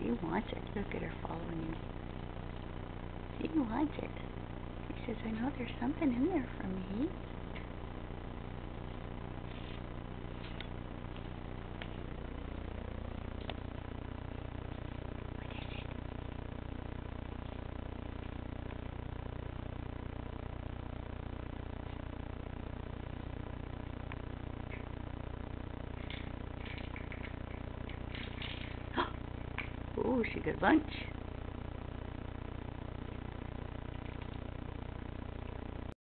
She wants it. Look at her following you. She wants it. She says, I know there's something in there for me. Oh, she got lunch.